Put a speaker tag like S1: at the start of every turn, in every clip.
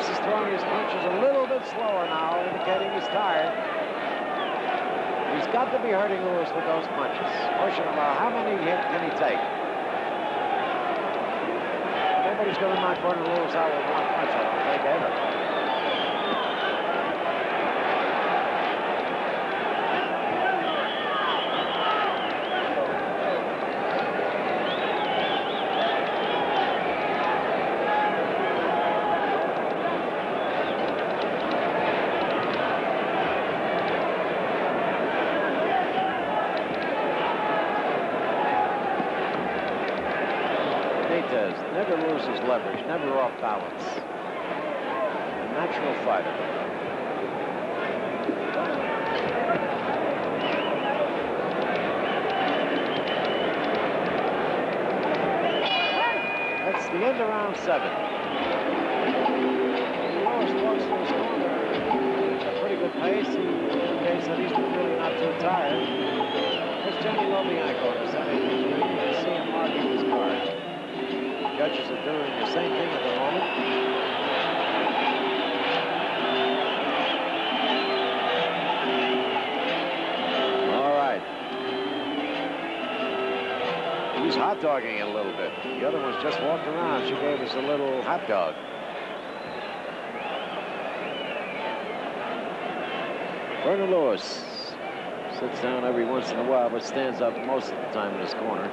S1: Lewis is throwing his punches a little bit slower now, indicating he's tired. He's got to be hurting Lewis with those punches. Question about how many hits can he take? Nobody's going to knock Vernon Lewis out with one punch, I don't think, ever. Never loses leverage, never off balance. A natural fighter. That's the end of round 7. Lewis walks to his corner at a pretty good pace. He indicates that he's really not too tired. There's Jenny Lobianco in the center. You can see him marking his cards. Judges are doing the same thing at the moment. All right. He's hot dogging it a little bit. The other one's just walked around. She gave us a little hot dog. Vernon Lewis sits down every once in a while, but stands up most of the time in his corner.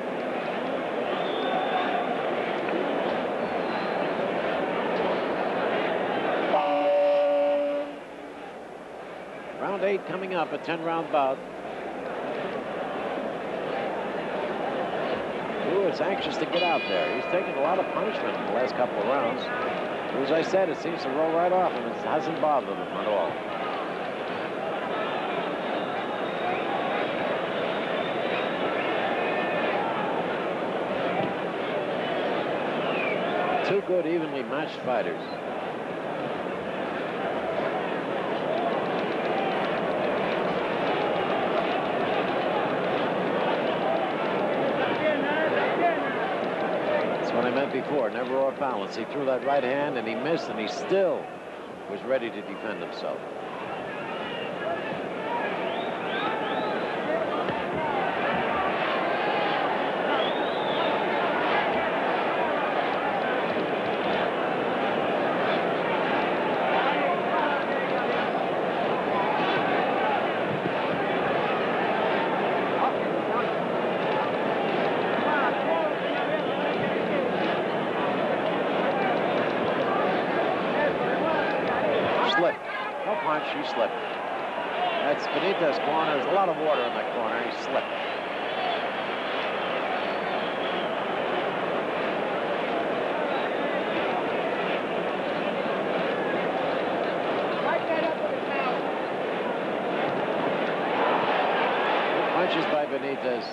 S1: Round 8 coming up, a 10-round bout. Lewis anxious to get out there. He's taken a lot of punishment in the last couple of rounds. As I said, it seems to roll right off him. It hasn't bothered him at all. Two good, evenly matched fighters. What I meant before, never off balance. He threw that right hand and he missed, and he still was ready to defend himself. She slipped. That's Benitez's corner. There's a lot of water in that corner. He slipped. Good punches by Benitez.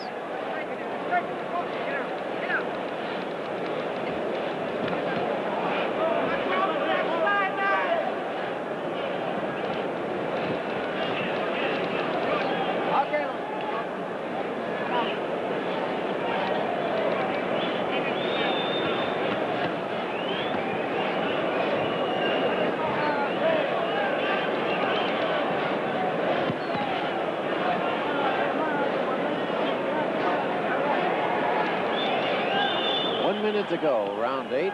S1: To go, round 8.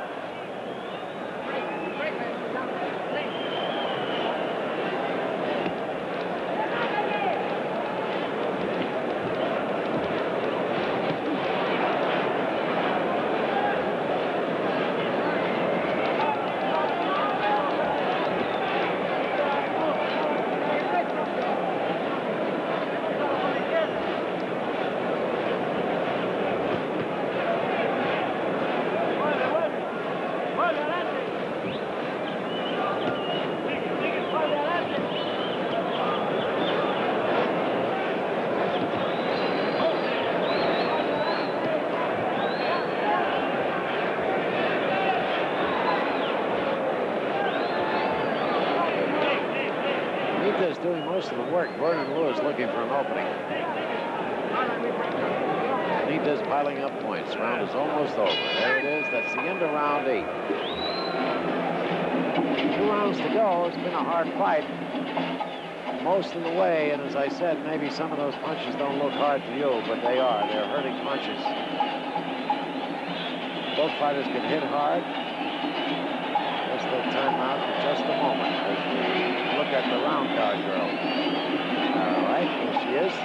S1: Doing most of the work. Vernon Lewis looking for an opening. Benitez piling up points. Round is almost over. There it is. That's the end of round 8. rounds to go. It's been a hard fight most of the way, and as I said, maybe some of those punches don't look hard to you, but they are. They're hurting punches. Both fighters can hit hard. Just a timeout for just a moment as we look at the round card girl. All right, here she is.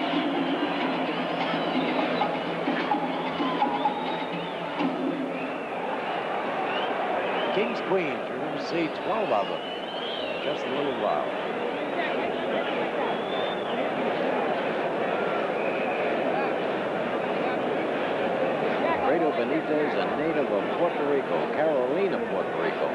S1: Kings, Queens, we're going to see 12 of them in just a little while. Fredo Benitez, a native of Puerto Rico, Carolina, Puerto Rico.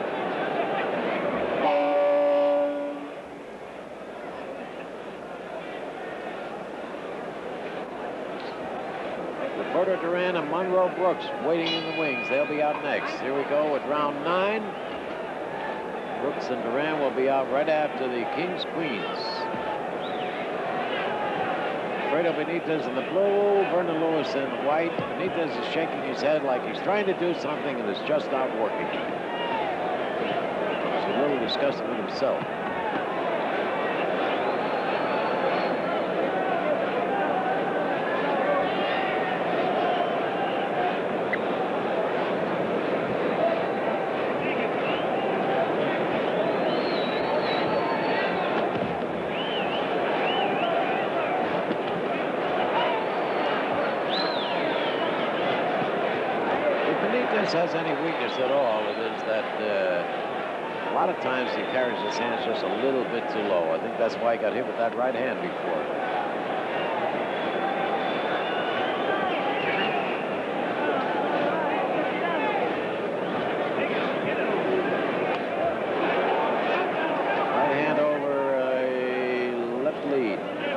S1: Roberto Duran and Monroe Brooks waiting in the wings. They'll be out next. Here we go with round 9. Brooks and Duran will be out right after the Kings, Queens. Fredo Benitez in the blue, Vernon Lewis in the white. Benitez is shaking his head like he's trying to do something and it's just not working. He's a little disgusted with himself. Has any weakness at all, it is that a lot of times he carries his hands just a little bit too low. I think that's why he got hit with that right hand before. Right hand over a left lead.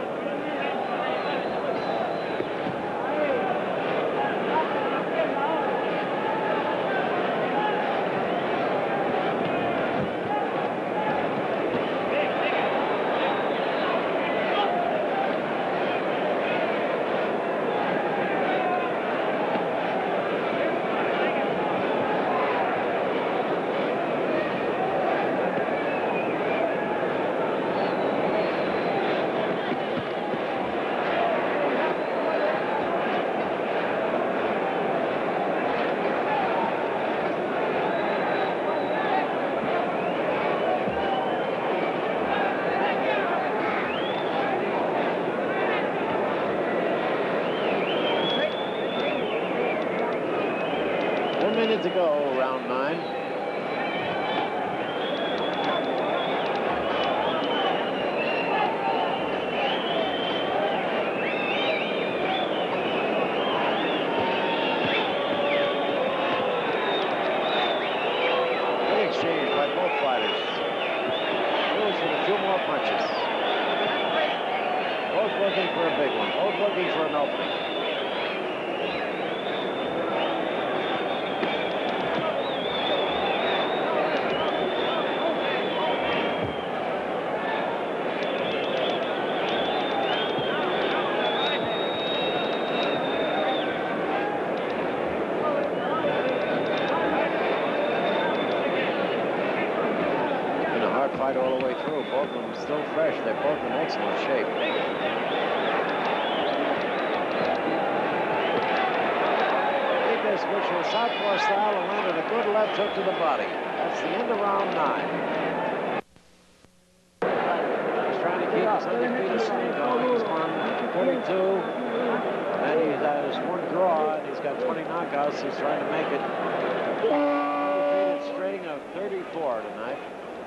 S1: To go, round 9. Good exchange by both fighters. Lewis with a few more punches. Both looking for a big one. Both looking for an opening. All the way through. Both of them still fresh. They're both in excellent shape. Benitez switched to a southpaw style and landed a good left hook to the body. That's the end of round 9. He's trying to keep his undefeated streak going. He's won 32, and he has one draw, and he's got 20 knockouts. He's trying to make it undefeated string of 34 tonight.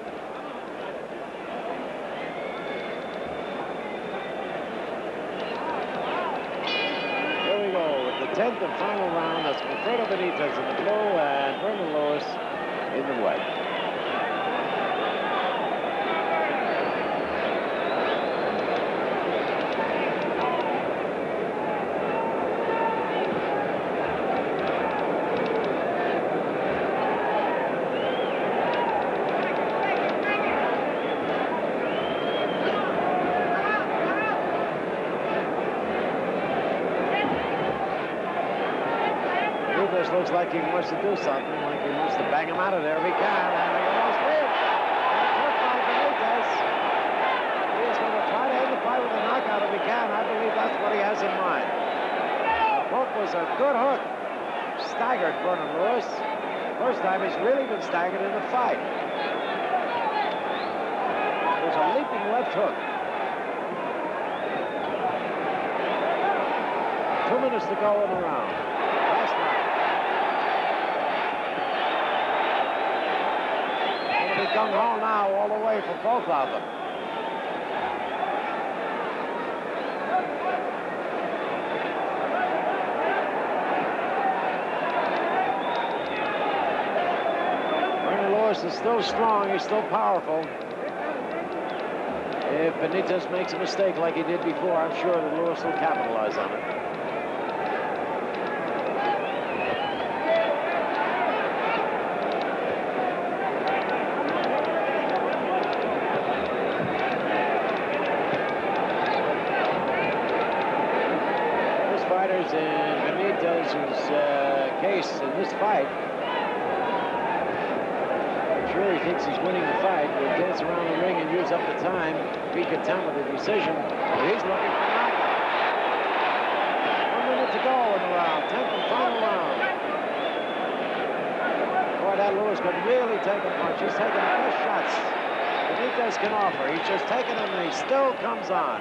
S1: The 10th and final round. That's Fredo Benitez in the blue and Vernon Lewis in the white. Looks like he wants to do something, like he wants to bang him out of there if he can, and he almost did. was a good hook. Staggered Vernon Lewis. First time he's really been staggered in the fight. It was a leaping left hook. 2 minutes to go in the round. Last round. It'll be gung-ho now all the way for both of them. Vernon Lewis is still strong. He's still powerful. If Benitez makes a mistake like he did before, I'm sure that Lewis will capitalize on it. In Benitez's case in this fight, I'm sure he thinks he's winning the fight. He'll dance around the ring and use up the time, be content with the decision. But he's looking for knockout. 1 minute to go in the round, 10th and final round. Boy, that Lewis could really take a punch. He's taking the best shots Benitez can offer. He's just taking them and he still comes on.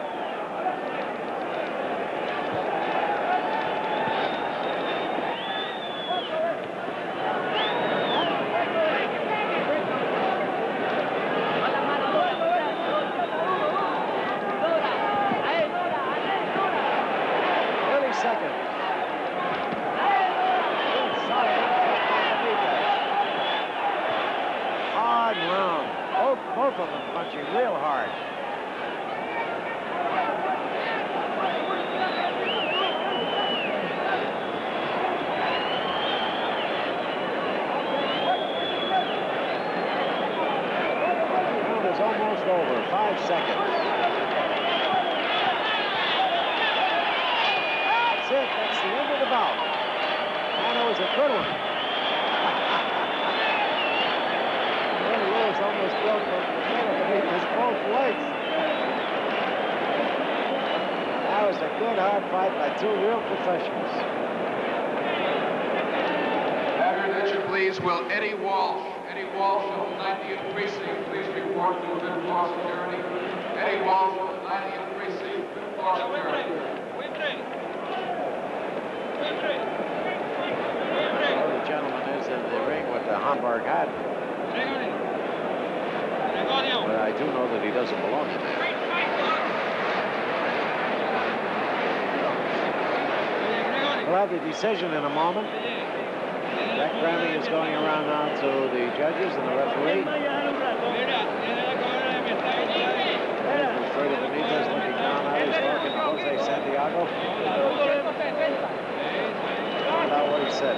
S1: Both of them punching real hard. The round is almost over. 5 seconds. That's it. That's the end of the bout. And it was a good one. Almost broke both legs. That was a good, hard fight by two real professionals.
S2: Have your attention, please. Will Eddie Walsh of 90th Precinct, please report to 5th Floor Security. Eddie Walsh of 90th Precinct, 5th Floor Security.
S1: Well, the gentleman is in the ring with the Hamburg hat. But I do know that he doesn't belong in there. We'll have the decision in a moment. Jack Grammy is going around now to the judges and the referee. Alfredo Benitez looking down at his talking to Jose Santiago. Find out what he said.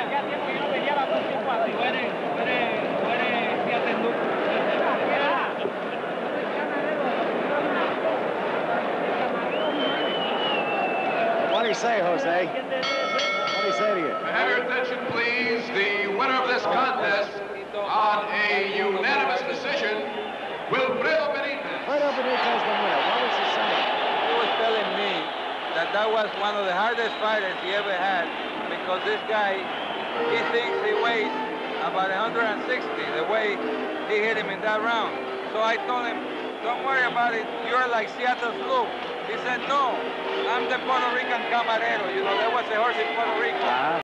S1: What do you say, Jose? What do you say to you?
S2: Have your attention, please. The winner of this contest on a unanimous decision, Wilfredo Benitez.
S1: Wilfredo Benitez, the winner. What was he saying?
S3: He was telling me that was one of the hardest fighters he ever had, because this guy, he thinks he weighs about 160, the way he hit him in that round. So I told him, don't worry about it. You're like Seattle's Luke. He said, no, I'm the Puerto Rican Camarero. You know, there was a horse in Puerto Rico.